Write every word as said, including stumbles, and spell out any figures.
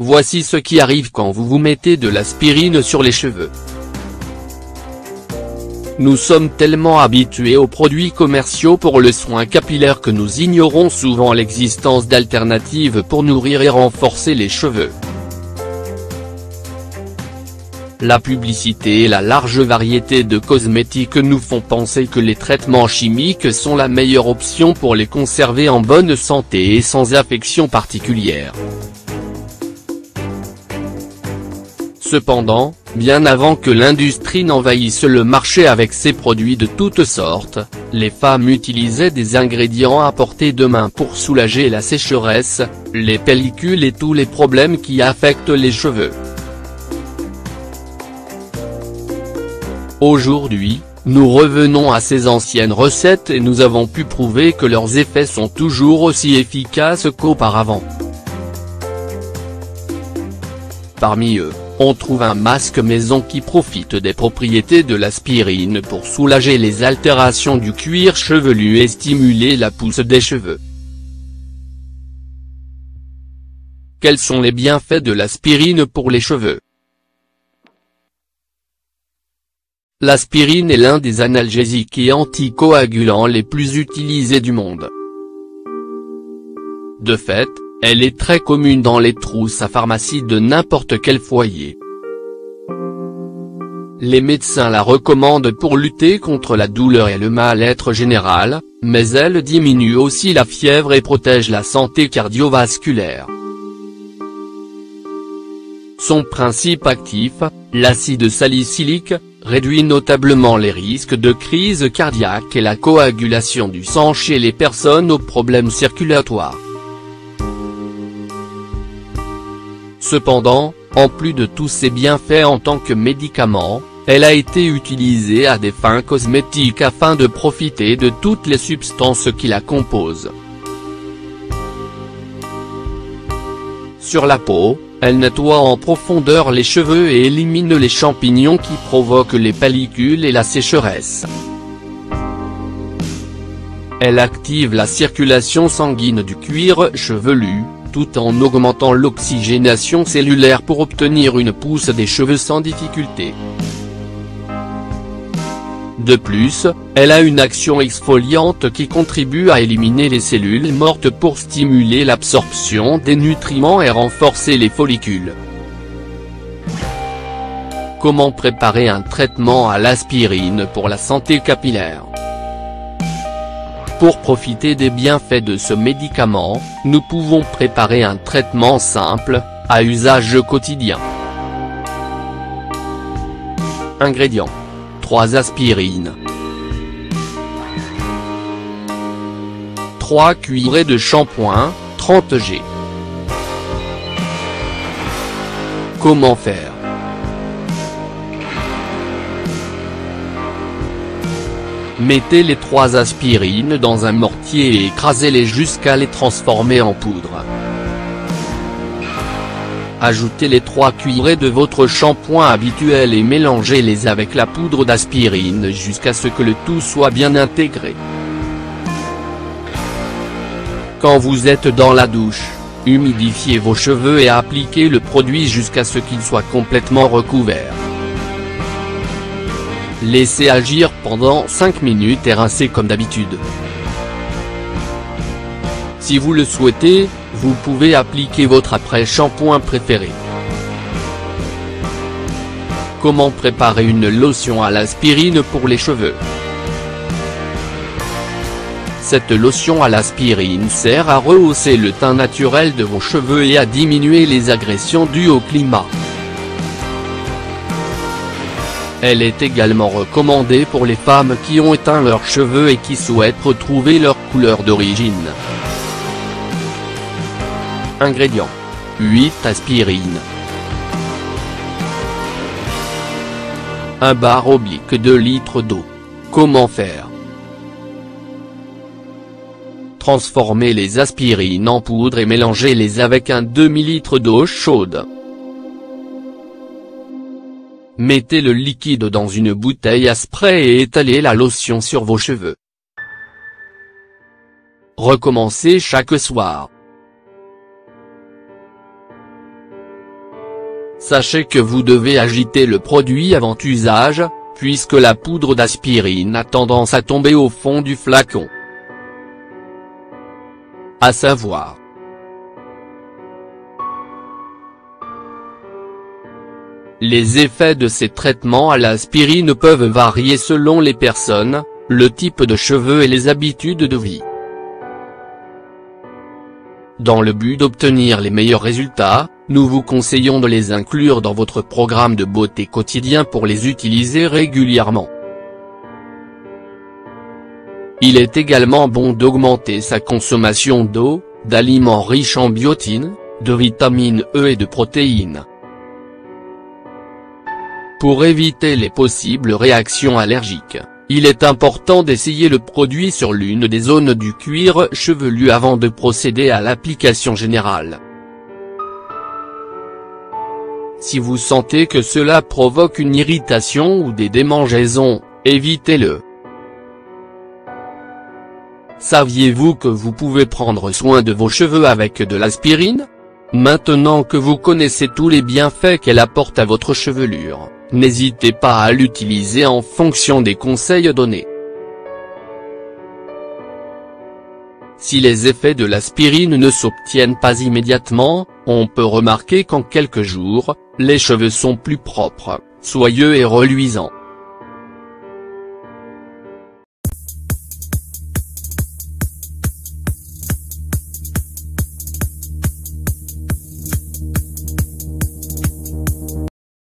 voici ce qui arrive quand vous vous mettez de l'aspirine sur les cheveux. Nous sommes tellement habitués aux produits commerciaux pour le soin capillaire que nous ignorons souvent l'existence d'alternatives pour nourrir et renforcer les cheveux. La publicité et la large variété de cosmétiques nous font penser que les traitements chimiques sont la meilleure option pour les conserver en bonne santé et sans affection particulière. Cependant, bien avant que l'industrie n'envahisse le marché avec ses produits de toutes sortes, les femmes utilisaient des ingrédients à portée de main pour soulager la sécheresse, les pellicules et tous les problèmes qui affectent les cheveux. Aujourd'hui, nous revenons à ces anciennes recettes et nous avons pu prouver que leurs effets sont toujours aussi efficaces qu'auparavant. Parmi eux, on trouve un masque maison qui profite des propriétés de l'aspirine pour soulager les altérations du cuir chevelu et stimuler la pousse des cheveux. Quels sont les bienfaits de l'aspirine pour les cheveux? L'aspirine est l'un des analgésiques et anticoagulants les plus utilisés du monde. De fait, elle est très commune dans les trousses à pharmacie de n'importe quel foyer. Les médecins la recommandent pour lutter contre la douleur et le mal-être général, mais elle diminue aussi la fièvre et protège la santé cardiovasculaire. Son principe actif, l'acide salicylique, réduit notablement les risques de crise cardiaque et la coagulation du sang chez les personnes aux problèmes circulatoires. Cependant, en plus de tous ses bienfaits en tant que médicament, elle a été utilisée à des fins cosmétiques afin de profiter de toutes les substances qui la composent. Sur la peau, elle nettoie en profondeur les cheveux et élimine les champignons qui provoquent les pellicules et la sécheresse. Elle active la circulation sanguine du cuir chevelu, tout en augmentant l'oxygénation cellulaire pour obtenir une pousse des cheveux sans difficulté. De plus, elle a une action exfoliante qui contribue à éliminer les cellules mortes pour stimuler l'absorption des nutriments et renforcer les follicules. Comment préparer un traitement à l'aspirine pour la santé capillaire? Pour profiter des bienfaits de ce médicament, nous pouvons préparer un traitement simple, à usage quotidien. Ingrédients. trois aspirines. trois cuillerées de shampoing, trente grammes. Comment faire? Mettez les trois aspirines dans un mortier et écrasez-les jusqu'à les transformer en poudre. Ajoutez les trois cuillerées de votre shampoing habituel et mélangez-les avec la poudre d'aspirine jusqu'à ce que le tout soit bien intégré. Quand vous êtes dans la douche, humidifiez vos cheveux et appliquez le produit jusqu'à ce qu'il soit complètement recouvert. Laissez agir pendant cinq minutes et rincez comme d'habitude. Si vous le souhaitez, vous pouvez appliquer votre après-shampoing préféré. Comment préparer une lotion à l'aspirine pour les cheveux? Cette lotion à l'aspirine sert à rehausser le teint naturel de vos cheveux et à diminuer les agressions dues au climat. Elle est également recommandée pour les femmes qui ont éteint leurs cheveux et qui souhaitent retrouver leur couleur d'origine. Ingrédients. huit aspirines. un bar oblique deux litres d'eau. Comment faire? Transformez les aspirines en poudre et mélangez-les avec un demi-litre d'eau chaude. Mettez le liquide dans une bouteille à spray et étalez la lotion sur vos cheveux. Recommencez chaque soir. Sachez que vous devez agiter le produit avant usage, puisque la poudre d'aspirine a tendance à tomber au fond du flacon. À savoir. Les effets de ces traitements à l'aspirine peuvent varier selon les personnes, le type de cheveux et les habitudes de vie. Dans le but d'obtenir les meilleurs résultats, nous vous conseillons de les inclure dans votre programme de beauté quotidien pour les utiliser régulièrement. Il est également bon d'augmenter sa consommation d'eau, d'aliments riches en biotine, de vitamine E et de protéines. Pour éviter les possibles réactions allergiques, il est important d'essayer le produit sur l'une des zones du cuir chevelu avant de procéder à l'application générale. Si vous sentez que cela provoque une irritation ou des démangeaisons, évitez-le. Saviez-vous que vous pouvez prendre soin de vos cheveux avec de l'aspirine? Maintenant que vous connaissez tous les bienfaits qu'elle apporte à votre chevelure, n'hésitez pas à l'utiliser en fonction des conseils donnés. Si les effets de l'aspirine ne s'obtiennent pas immédiatement, on peut remarquer qu'en quelques jours, les cheveux sont plus propres, soyeux et reluisants.